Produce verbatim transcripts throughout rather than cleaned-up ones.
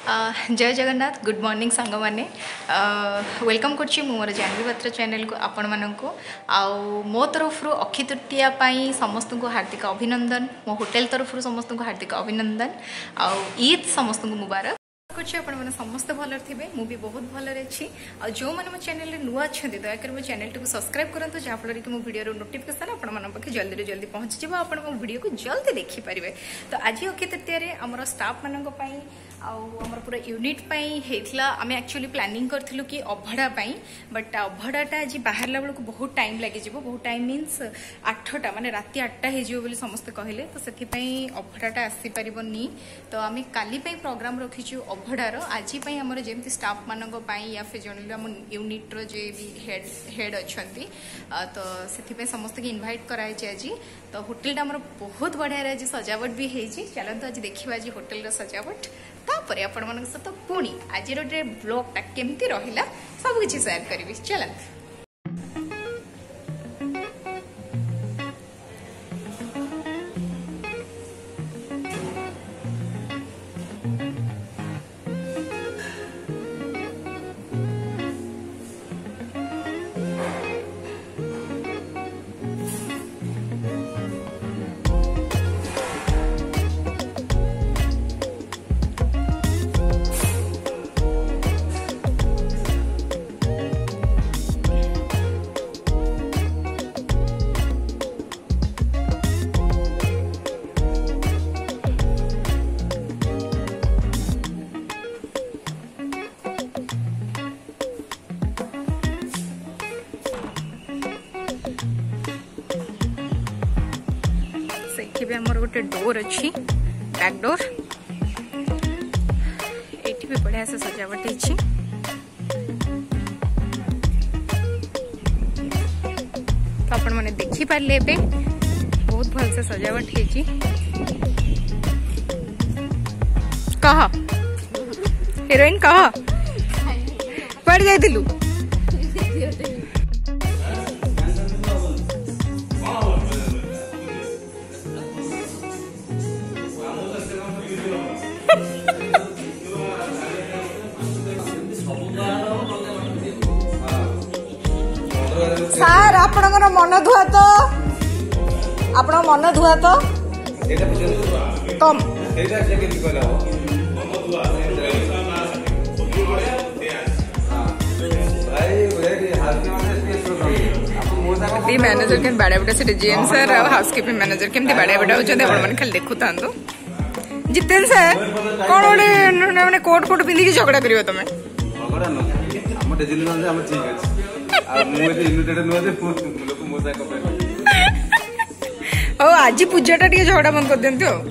जय Jagannath good morning सांग मैंने वेलकम कर मोर जानवी पात्र चैनल को आपण मानक आउ मो तरफ अक्षय तृतीया समस्त को हार्दिक अभिनंदन मो होटेल तरफ समस्त को हार्दिक अभिनंदन आउ ईद समस्त को मुबारक कुछ आपण समस्त भल थे मुझे बहुत भल अच्छी आ जो मैंने मो चैनल नुआ अच्छा दयाकर मो चैनल को सब्सक्राइब करूँ जहाँफल कि मो वीडियो नोटिफिकेशन आपके जल्दी जल्दी पहुँची जाव आप वीडियो को जल्दी देखिपारे। तो आज अक्षय तृतीय आम स्टाफ मान आमर पूरा यूनिट होता आम एक्चुअली प्लानिंग करूँ कि अभड़ा बट अभड़ाटा आज बाहर बेलू बहुत टाइम लगे बहुत टाइम मीन्स आठटा माने राति आठटा हो समस्ते कहले तो से अभड़ाटा आसीपारनी। तो आम काली प्रोग्राम रखीचु अभड़ार आज आमर जमी स्टाफ मानक या फिर जन आम यूनिट्र जे भी हेड हेड अच्छा तो से समस्त की इनवाइट कराई आज। तो होटेलटा आमर बहुत बढ़िया आज सजावट भी होती चलते आज देखा आज होटेल सजावट तापर आपण मान सहित पुणी आज ब्लॉगटा केमती रहिला सब किछि शेयर करी चलत। आमर गोटे डोर अच्छी बैक डोर एटी भी बढ़िया से सजावट है। तो आपण मैंने देखी पारे बहुत भल से सजावट है। कह हीरोइन कह पड़ जाइलु सार आपणकर मन धुआ तो आपण मन धुआ तो कम मैनेजर के बाड़ा बेटा से जीएम सर हाउसकीपिंग मैनेजर केमती बाड़ा बेटा होचंदे आपण मन खाली देखु तांदो। जितेन सर कोन ओडे माने कोट कोट पिंदी की झगड़ा करियो तमे झगड़ा न हम डेजिल न हम ठीक अछि आ मु ए यूनिटेड न जे लोक मोजा कपे ओ आज पूजाटा टी झगड़ा बंद कर देंती हो।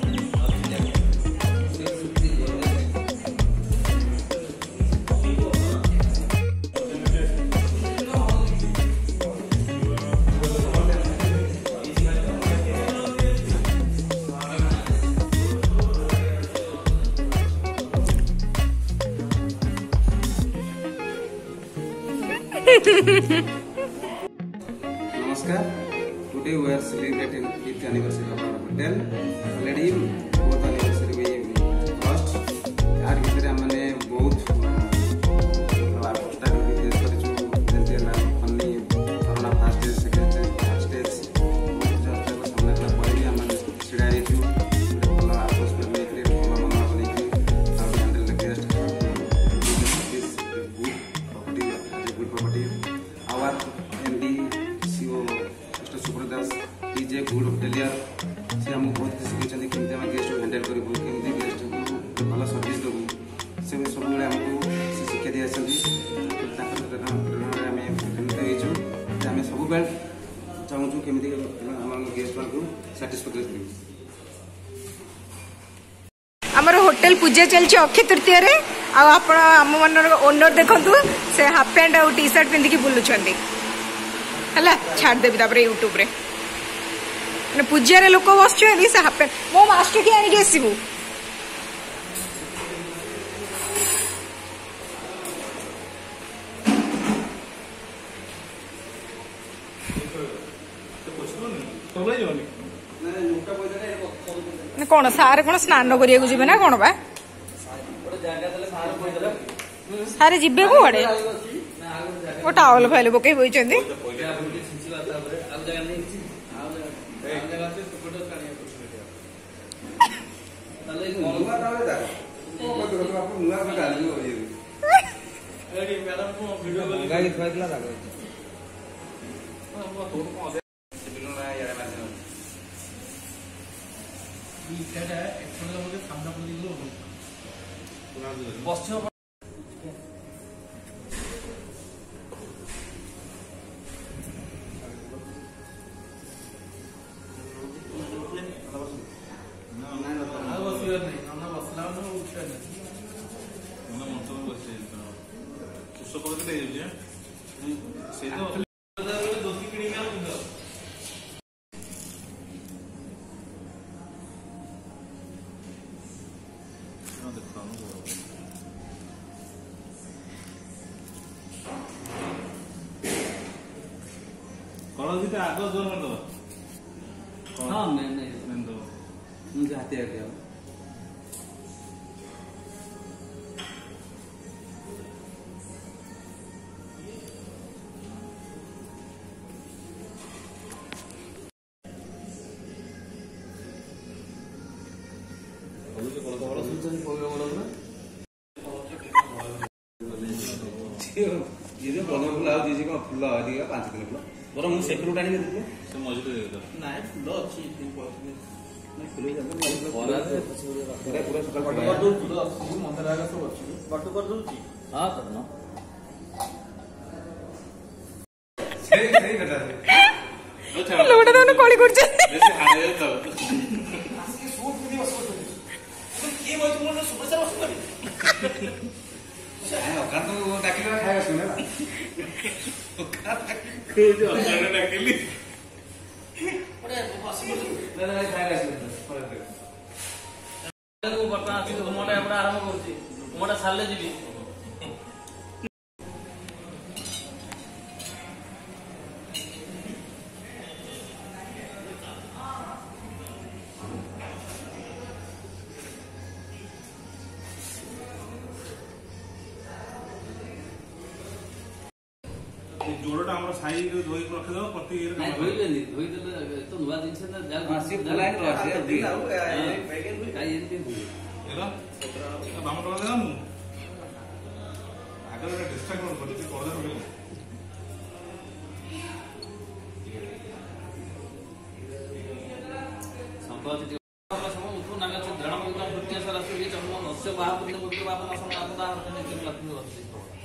नमस्कार, today we are celebrating fifth anniversary of our hotel. Already fourth anniversary we crossed. यार भीतर हमने बहुत बार स्टार्ट बिजनेस करिछु जंते ना हमने corona first stage second stage third stage बहुत जब सामने का पड़ी हमने छिड़ा आइछु भला आपस में लेके भला मना बनी के आप handle the guest this good property good property our MD CO mister सुब्रदास is a good hotelier से हम बहुत किसी के केमती हम गेस्ट को हैंडल करू केमती गेस्ट को भला सर्विस दबू से सब बेले हमको से शिक्षा दिया छथि ताकर प्रेरणा हमें केमती होइछु जे हमें सब बेल चाहू छु केमती हम गेस्ट को सैटिस्फैक्टरी करू। हमर होटल पूजा चलछि अक्षय तृतीय रे आ आपण हम मनर ओनर देखंतु से हाफ पैंट और टी शर्ट पिंदी की बुलुछंदी हला छाड़ देबी तापर यूट्यूब रे ने पूजा रे लोक बसछे से हाफ पैंट मो मास्टर की आनी के आसीबू कौन सारे कौन स्नान करिया जी ना कौन बा सारे जीवे कुआड़े वो टावल फाइल पकई बोइचंदी आग जोर कर दो। हाँ मैं नहीं मैं दो मुझे हाथी आ गया ये जो बन फुल आज कौन फुल अधिका पांच किलो फुल बरं ମୁଁ ସେ ଫୁଲଟା ଆଣିକି ଦେଇଥିଲେ ସେ ମଝିରେ ଦେଇଦେବ ନାଇଁ ଫୁଲ ଅଛି ଫୁଲ ପୁରା ସକାଳ ଫୁଲ ଅଛି ମନ୍ଦିର ଆଗ ସବୁ ଅଛି ବଟ କରିଦଉଛି हाँ करना ସେଇ ସେଇ କଥା लोटा तो कोली कुछ ବେଶୀ ହାଣେ ତ ଆସିକି ସୁଟ ପିନ୍ଧି ବସୁଛନ୍ତି କିଏ ବଇଛୁ ମୋର ସୁପରସ୍ଟାର ବସୁଛନ୍ତି ଆଏ ଅକାନ୍ତ ଡାକିଲେ ଖାଇବା ଶୁଣେ ନା ଅଚାନକ ଡାକିଲି ନା ନା ଖାଇବା ଶୁଣେ ବର୍ତ୍ତମାନ ଆସିକି ଘୁମଟା ଏପଟେ ଆରମ୍ଭ କରୁଛି ଘୁମଟା ସାରିଲେ ଯିବି जोड़टा हमर साई धोई के रख दो प्रति इयर नहीं धोइलेनी धोइदेले तो नुआ जिनिस ना जा आसी फुलाइन रहছে काई एंती हेलो बाम टका देना मु आगे डिस्ट्रैक्ट कर पड़ती पड़दा हो संपत्ति समय उठू नागा से धरण में वृत्ति सर असली चर्म नस्य महापुण्य पुत्र बापन समय आपदा हरने के लक्ष्मी होती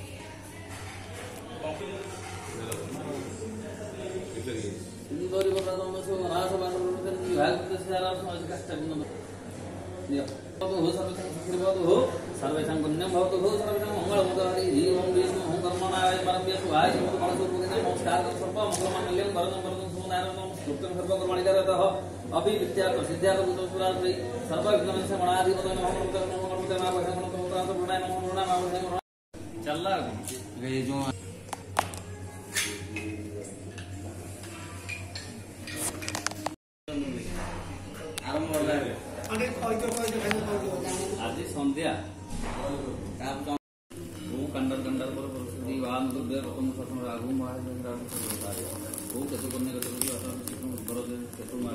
इंदौरी बता दो मैं सो रास बार में विभाग के सारा समाज का स्टैंड नियम तो हो सर्व संस्कृत हो सर्वे संपुण्यम भवतु हो सर्वे मंगल मोदहरि ही ओम विष्णु ओम कर्मणाय परमव्य सुहाय ओम परमसुर नमस्कार सर्व मंगल मंगल्यं वरदं वरदं सुनारं सुक्तं सर्व कर्मणि करतः अभि विद्या प्रसिद्ध्या तो सुरात्रि सर्व विघ्नस्य मणाधिपत नमः नमः नमः नमः भगवान को प्रातः प्रणय नमः नमः नमः चल रहा है ये जो আজি সন্ধ্যা वो कंडर कंडर पर परिस्थिति वाम दुर्गे रतन सतन राघु महाराज राघु वो कैसे करने का तो असन कितु बरो दे केतु मार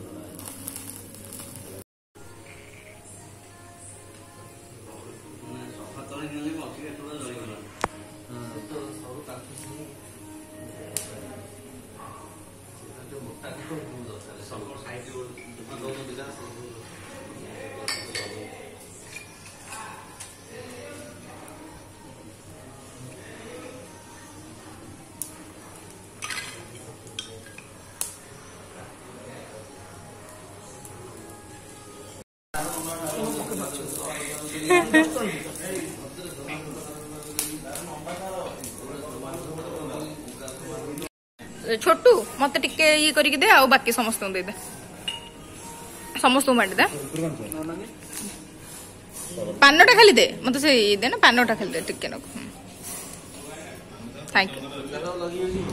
मैं सफा तले नेले मछी केतुला जळी गला हां तो सब ताकि जो मोटा को दरकार सब साइड दुकान दो बिजा छोटू मत टिके ये करके दे आ बाकी समस्त दे दे समस्त बांटी दे पानटा खाली दे मत से ये दे ना पानटा खाली दे टिके न थैंक यू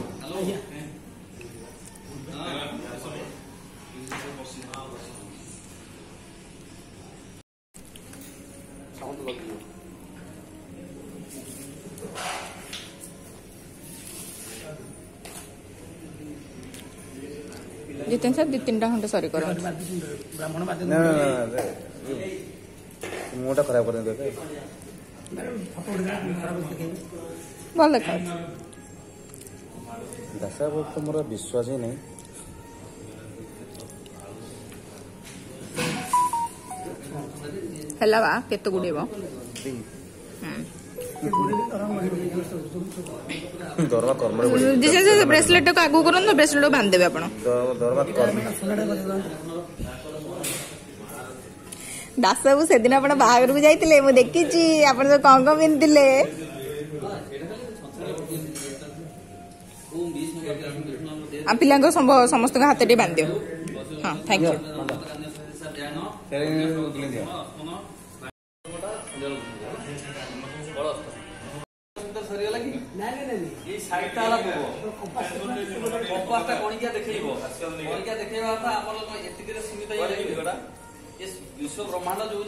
जितेन सर दी तीन खंडे सरी कर ब्राह्मण बाध्य ना ना ना मुँहटा खराब कर देते भल देखा दशा वक्त मोर विश्वास ही नहीं है बा केत गुड़े दरमा कर्म ब्रेसलेट को आगू कर ब्रेसलेट को बांध देवे आप दरमा कर्म दास बाबू से दिन आप बाहर को जाइए मुझे देखी आप कौन कौन पिंधे पिला समस्त हाथ टे बांध दियो हाँ थैंक यू विश्व ब्रह्मांड जो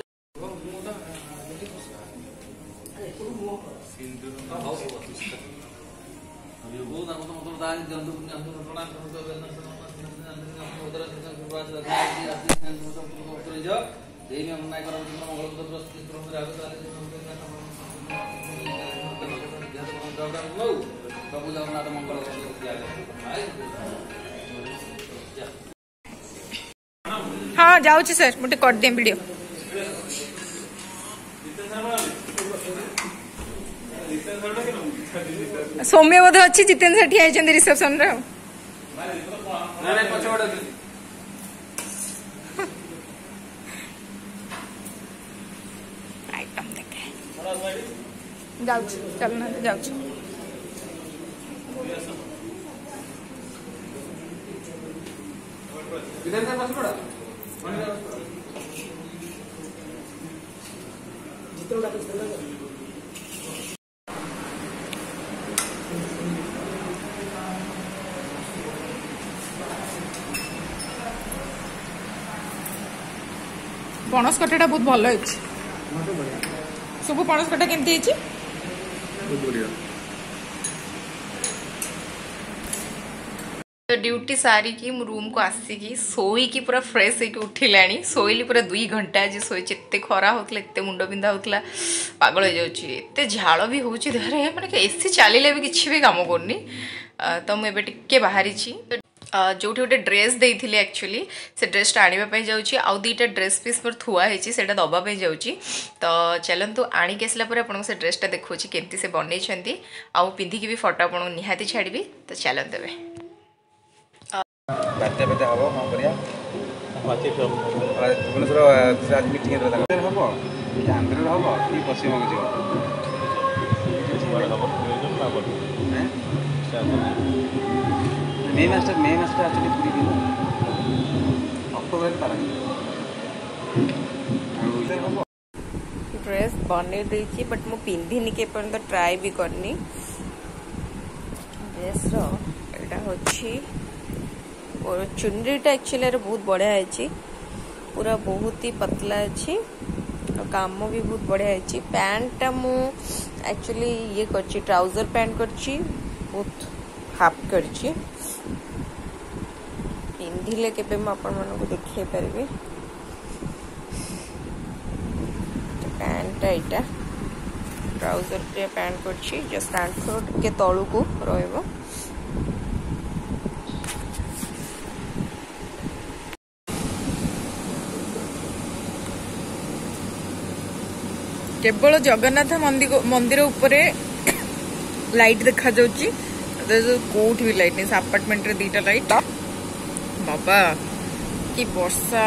प्रभु जगन्नाथ मंगल हाँ जाऊँ सर मुझे कर दिए वीडियो सौम्य बोध अच्छी जितेन सर ठिया रिसेप्शन रे आइटम देखे जाऊँ चल ना जाऊँ पणस कटाटा बहुत भल है सब पणस कटा केमती है तो ड्यूटी सारिकी मु रूम को आसिकी शोईकी पूरा फ्रेश होकर उठिलानी शोइली पूरा दुई घंटा आज शोची एत खरा होता एत मुंड बिंधा होता पागल हो जाते झाड़ भी हो देहरे मैंने एसी चलिले भी किसी भी कम करनी तो मुझे टे बाहरी जो गोटे ड्रेस देती एक्चुअली से ड्रेसटा आने जाऊँगी आउ दुईटा ड्रेस पीस मोर थुआई से दवाई जाऊँगी तो चलतु आणिक आसला आपको से ड्रेसटा देखा केमती से बनई आउ पिंधिकी भी फोटो आपको निहाती छाड़ी तो चलते ए बात्या बात्या हम कौन करिया भुवनेश्वर आज मीटिंग हम कि आंध्र हम कि पश्चिम को मे मास मे मास एक्चुअली पूरी दिन अक्टोबर तार ड्रेस बन देती बट मु पिंधिनी के पर्यंत ट्राई भी करनी ड्रेस रा होची और चुनरीटा एक्चुअली बहुत बढ़िया है पूरा बहुत ही पतला अच्छी काम भी बहुत बढ़िया है पैंटा मु एक्चुअली ये करची ट्राउजर पैंट करची बहुत हाफ करची पिंधिले केबे म आपण मानको देखै परबे पैंट एटा ट्राउजर पे पैंट करची जो स्टैंड फ्रंट के तळु को रहबो केवल जगन्नाथ मंदिर मंदिर उपरे लाइट देखा जाउची कोठ भी लाइट नहीं अपार्टमेंट रे दीटा लाइट बाबा कि वर्षा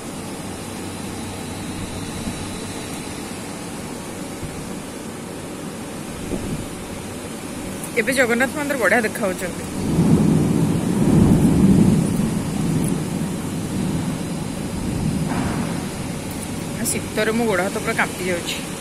एबे जगन्नाथ मंदिर बढ़िया देखा शीतर मो गोड़ हाथ पूरा कांपी जाऊँ।